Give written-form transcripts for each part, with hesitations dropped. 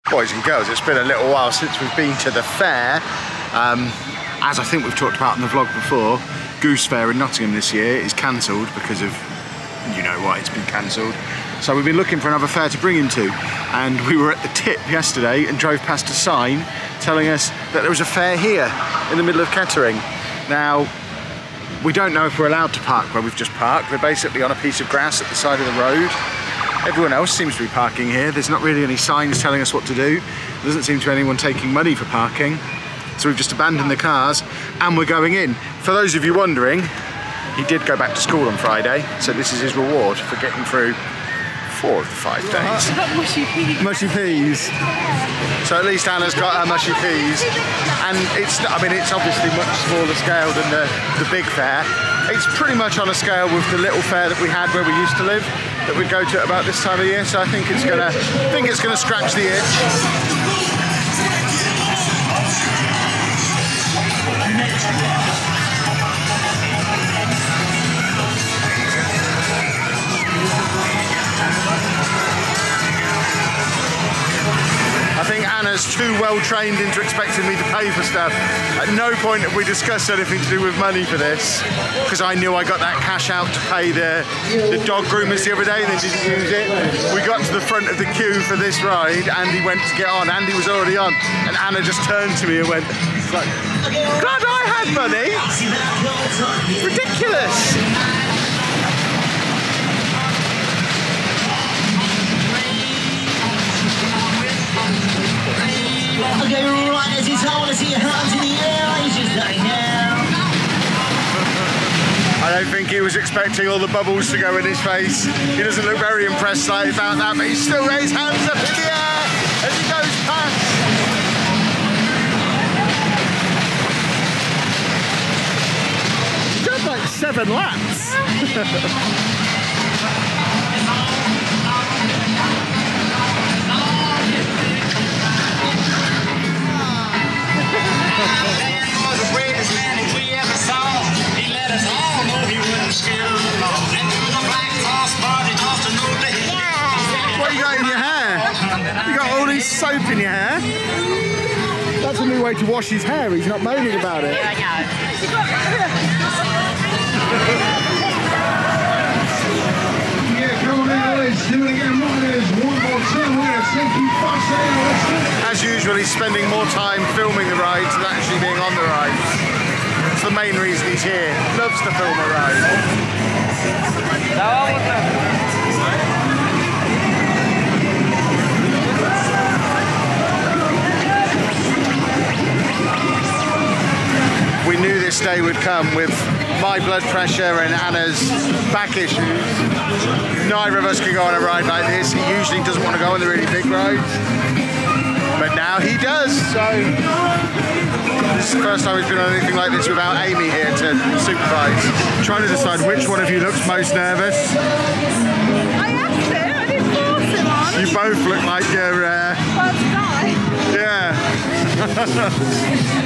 Boys and girls, it's been a little while since we've been to the fair. As I think we've talked about in the vlog before, Goose Fair in Nottingham this year is cancelled because of, you know why it's been cancelled. So we've been looking for another fair to bring him to, and we were at the tip yesterday and drove past a sign telling us that there was a fair here in the middle of Kettering. Now, we don't know if we're allowed to park where we've just parked. We're basically on a piece of grass at the side of the road. Everyone else seems to be parking here. There's not really any signs telling us what to do. There doesn't seem to be anyone taking money for parking. So we've just abandoned the cars and we're going in. For those of you wondering, he did go back to school on Friday, so this is his reward for getting through 4 of the 5 days. Mushy peas. Mushy peas. So at least Anna's got her mushy peas. And it's obviously much smaller scale than the big fair. It's pretty much on a scale with the little fair that we had where we used to live, that we go to at about this time of year. So I think it's gonna scratch the itch. I think Anna's too well trained into expecting me to pay for stuff. At no point have we discussed anything to do with money for this, because I knew I got that cash out to pay the dog groomers the other day and they didn't use it. We got to the front of the queue for this ride. Andy went to get on. Andy was already on, and Anna just turned to me and went, like, "Glad I had money. Ridiculous." Okay, right, as it's I want to see your hands in the air, he's just like now. I don't think he was expecting all the bubbles to go in his face. He doesn't look very impressed about that, but he still raised hands up in the air as he goes past. He's done like 7 laps. What you got in your hair? You got all this soap in your hair? That's a new way to wash his hair. He's not moaning about it. I know. Yeah, come on in, let's do it again. Riders, 1 more time. We're going to take you fast. As usual, he's spending more time filming the rides than actually being on the rides. That's the main reason he's here. Loves to film a ride. We knew this day would come with my blood pressure and Anna's back issues. Neither of us can go on a ride like this. He usually doesn't want to go on the really big rides, but now he does. So this is the first time he's been on anything like this without Amy here to supervise. Trying to decide which one of you looks most nervous. I asked him, I didn't force him on. You both look like you're Well, tonight. yeah.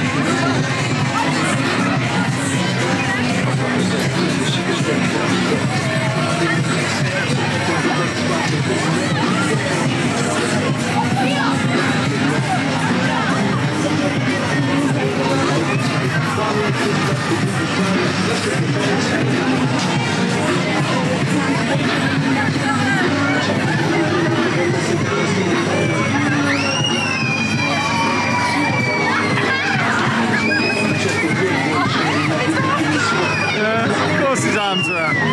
Of course his arms are out.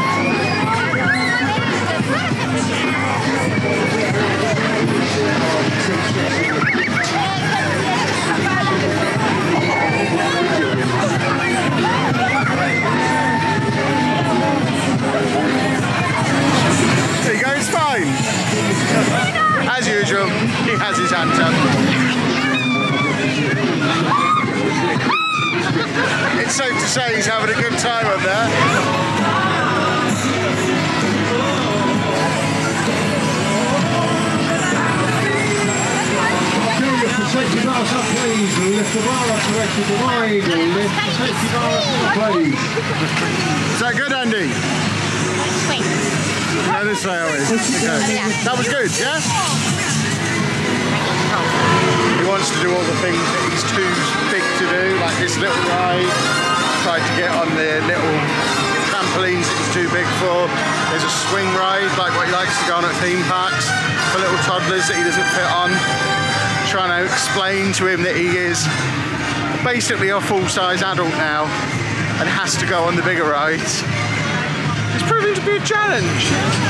There you go, it's fine. As usual, he has his hands up. It's safe to say he's having a good time up there. Safety bars up, please. Lift the bar up to exit the wide. Lift the safety bar up, please. Is that good, Andy? Wait. No, this way, are we? Okay. Yeah. That was good, yeah? things that he's too big to do, like this little ride. Tried to get on the little trampolines that he's too big for. There's a swing ride, like what he likes to go on at theme parks, for little toddlers that he doesn't fit on. Trying to explain to him that he is basically a full-size adult now and has to go on the bigger rides. It's proving to be a challenge.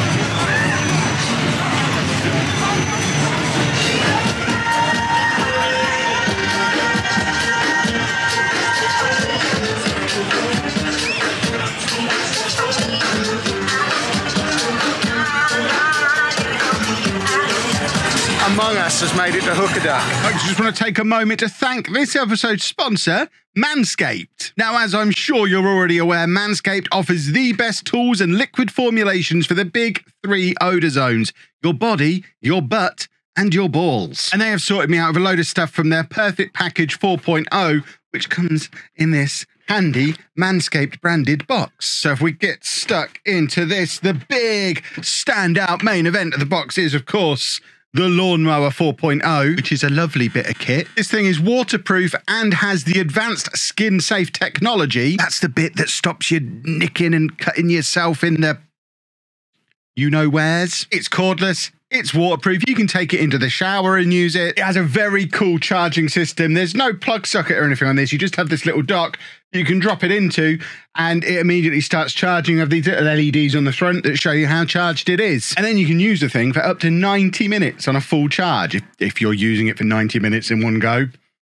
Among Us has made it to Hookaduck. I just want to take a moment to thank this episode's sponsor, Manscaped. Now, as I'm sure you're already aware, Manscaped offers the best tools and liquid formulations for the big 3 odour zones: your body, your butt, and your balls. And they have sorted me out with a load of stuff from their Perfect Package 4.0, which comes in this handy Manscaped branded box. So if we get stuck into this, the big standout main event of the box is, of course, the Lawnmower 4.0, which is a lovely bit of kit. This thing is waterproof and has the advanced skin-safe technology. That's the bit that stops you nicking and cutting yourself in the you-know-wheres. It's cordless. It's waterproof. You can take it into the shower and use it. It has a very cool charging system. There's no plug socket or anything on this. You just have this little dock you can drop it into, and it immediately starts charging. Of these little LEDs on the front that show you how charged it is. And then you can use the thing for up to 90 minutes on a full charge if you're using it for 90 minutes in one go.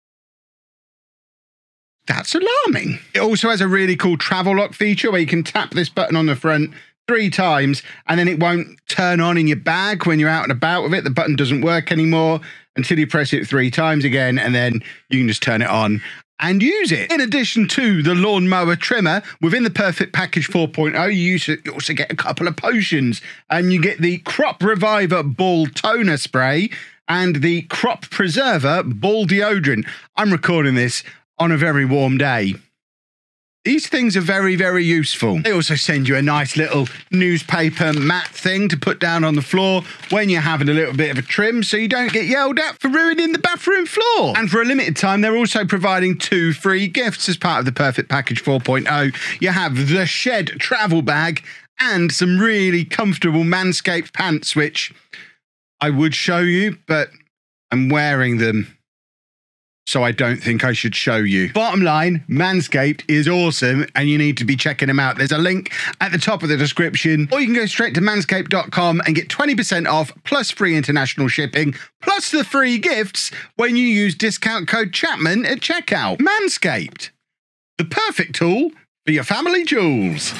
That's alarming. It also has a really cool travel lock feature where you can tap this button on the front 3 times and then it won't turn on in your bag when you're out and about with it. The button doesn't work anymore until you press it 3 times again, and then you can just turn it on and use it. In addition to the lawnmower trimmer, within the Perfect Package 4.0, you also get a couple of potions, and you get the Crop Reviver Ball Toner Spray and the Crop Preserver Ball Deodorant. I'm recording this on a very warm day. These things are very, very useful. They also send you a nice little newspaper mat thing to put down on the floor when you're having a little bit of a trim, so you don't get yelled at for ruining the bathroom floor. And for a limited time, they're also providing 2 free gifts as part of the Perfect Package 4.0. You have the Shed travel bag and some really comfortable Manscaped pants, which I would show you, but I'm wearing them, so I don't think I should show you. Bottom line, Manscaped is awesome and you need to be checking them out. There's a link at the top of the description, or you can go straight to manscaped.com and get 20% off plus free international shipping, plus the free gifts when you use discount code Chapman at checkout. Manscaped, the perfect tool for your family jewels.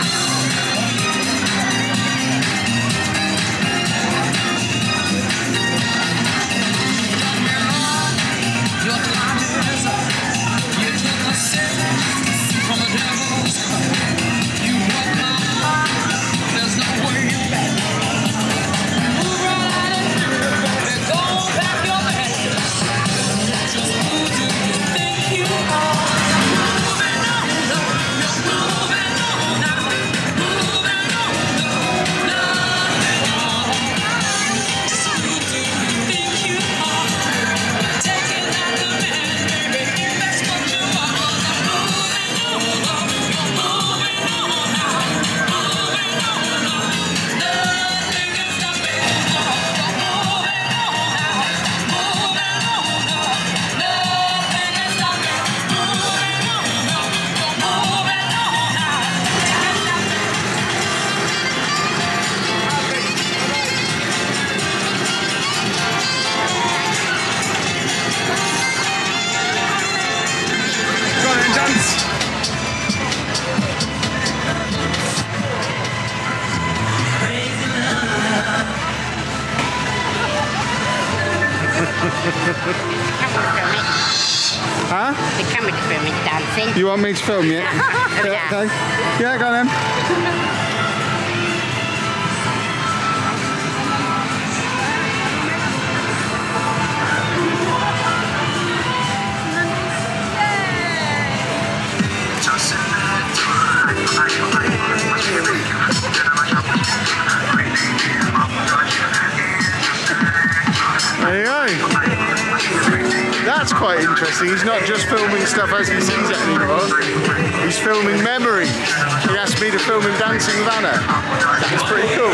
Huh? The camera to film me dancing. You want me to film you? Yeah. Okay. Yeah, go then. There you go. That's That's quite interesting. He's not just filming stuff as he sees it anymore. He's filming memories. He asked me to film him dancing with Anna. That's pretty cool.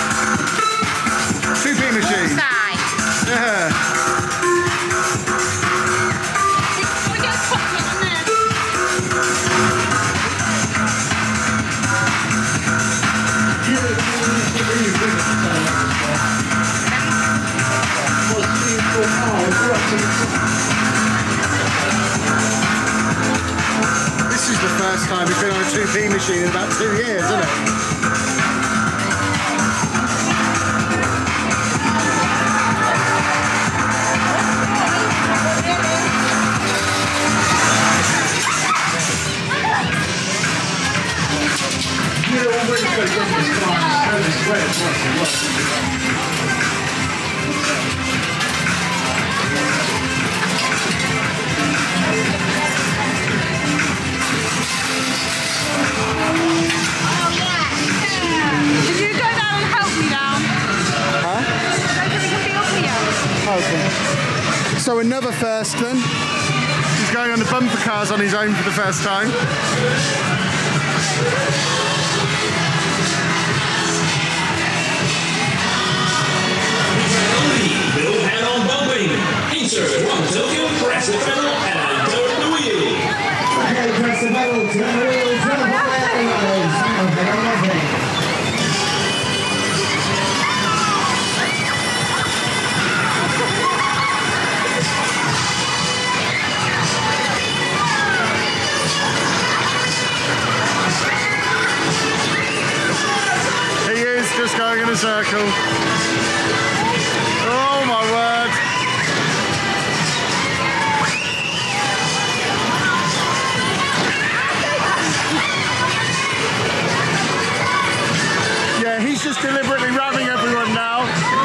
2P machine. Yeah. This is the first time he's been on a 2P machine in about 2 years, isn't it? Did you go down and help me down? Huh? So we can be up here. Okay. So another first then. He's going on the bumper cars on his own for the first time. No head-on bumping. Insert one Tokyo, press the pedal, and turn the wheel. Okay, press the pedal, turn the wheel, turn the pedal. He is just going in a circle. Oh my word. Yeah, he's just deliberately ramming everyone now.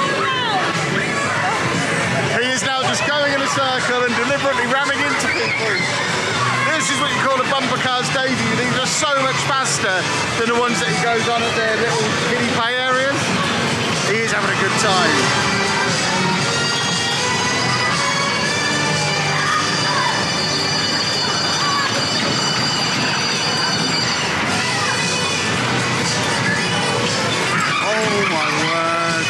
He is now just going in a circle and deliberately ramming into people. This is what you call a bumper car's debut. These are so much faster than the ones that he goes on at their little kiddie play areas. He is having a good time. Oh my word.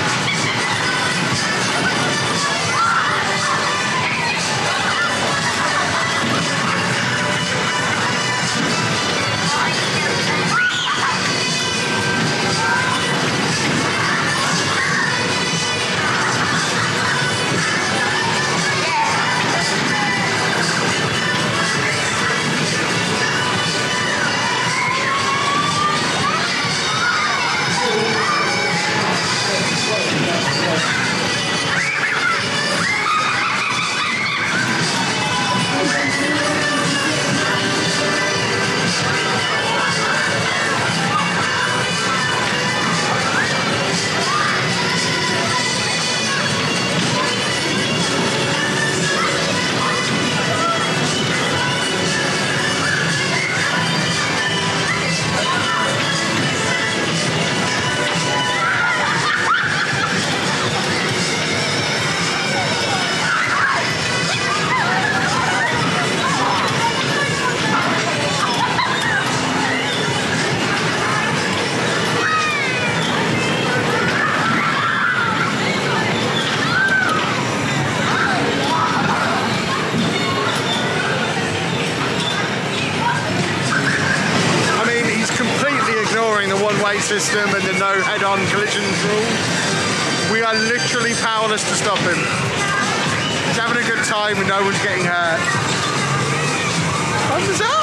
System and the no head-on collisions rule. We are literally powerless to stop him. He's having a good time and no one's getting hurt. Thumbs up!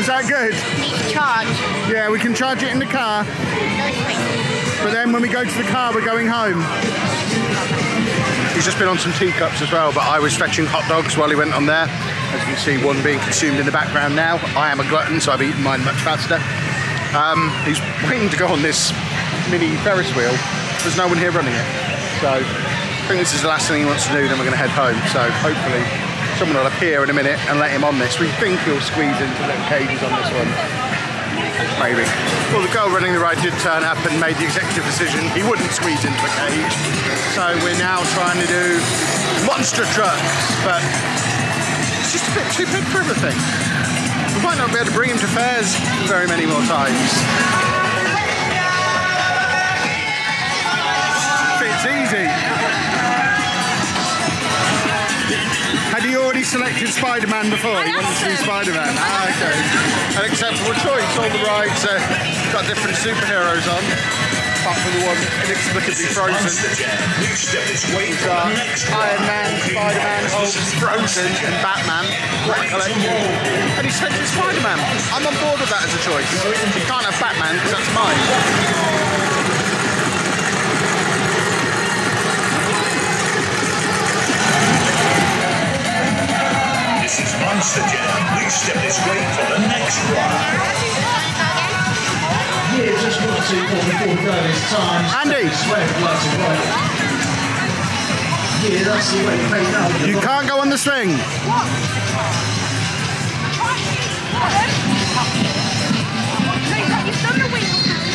Was that good? Need to charge. Yeah, we can charge it in the car, but then when we go to the car, we're going home. He's just been on some teacups as well, but I was fetching hot dogs while he went on there. As you can see, one being consumed in the background now. I am a glutton, so I've eaten mine much faster. He's waiting to go on this mini Ferris wheel. There's no one here running it. So I think this is the last thing he wants to do, then we're going to head home. So hopefully someone will appear in a minute and let him on this. We think he'll squeeze into little cages on this one. Maybe. Well, the girl running the ride did turn up and made the executive decision he wouldn't squeeze into a cage. So we're now trying to do monster trucks, but it's just a bit too big for everything. We might not be able to bring him to fairs very many more times. Fits easy. Had he already selected Spider-Man before? He wanted to do Spider-Man. Ah, okay. An acceptable choice. All the rides got different superheroes on, apart from the one inexplicably frozen. We've got Iron Man, Spider-Man, Hulk, Frozen, and Batman. What a collection. And he selected Spider-Man. I'm on board with that as a choice. You can't have Batman because that's mine. This is Monster Jam. Please step this way for the next ride. Yeah, just want to before we go this time. Andy! Yeah, that's the way to make that. You can't go on the swing. You've done the wheel.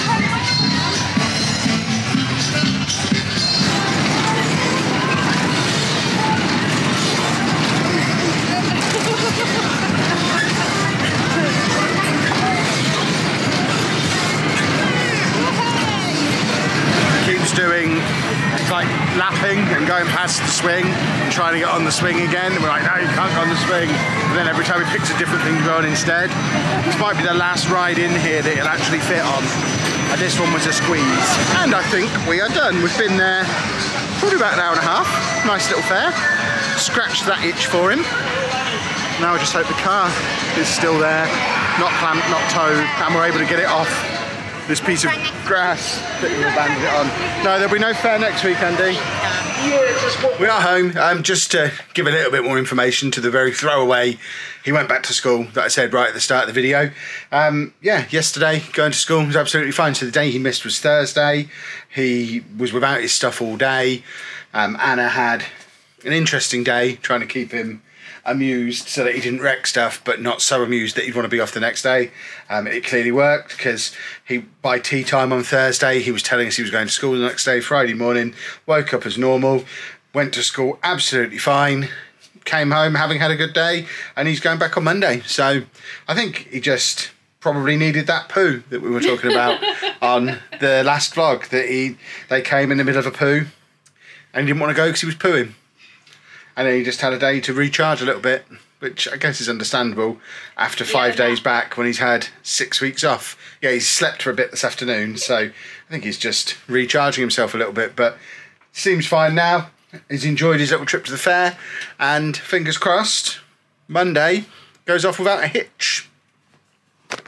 Keeps doing like lapping and going past the swing and trying to get on the swing again. And we're like, no, you can't go on the swing. And then every time he picks a different thing to go on instead. This might be the last ride in here that he'll actually fit on. And this one was a squeeze. And I think we are done. We've been there probably about an hour and a half. Nice little fair. Scratched that itch for him. Now I just hope the car is still there, not clamped, not towed, and we're able to get it off this piece of grass that we abandoned it on. No, there'll be no fair next week, Andy. We are home. Just to give a little bit more information to the very throwaway, he went back to school that I said right at the start of the video. Yeah, yesterday going to school was absolutely fine. So the day he missed was Thursday. He was without his stuff all day. Anna had an interesting day trying to keep him amused so that he didn't wreck stuff, but not so amused that he'd want to be off the next day. It clearly worked, because by tea time on Thursday he was telling us he was going to school the next day. Friday morning, woke up as normal, went to school absolutely fine, came home having had a good day, and he's going back on Monday. So I think he just probably needed that poo that we were talking about on the last vlog, that they came in the middle of a poo and he didn't want to go because he was pooing. And then he just had a day to recharge a little bit, which I guess is understandable after 5 days back when he's had 6 weeks off. Yeah, he's slept for a bit this afternoon, so I think he's just recharging himself a little bit, but seems fine now. He's enjoyed his little trip to the fair, and fingers crossed, Monday goes off without a hitch.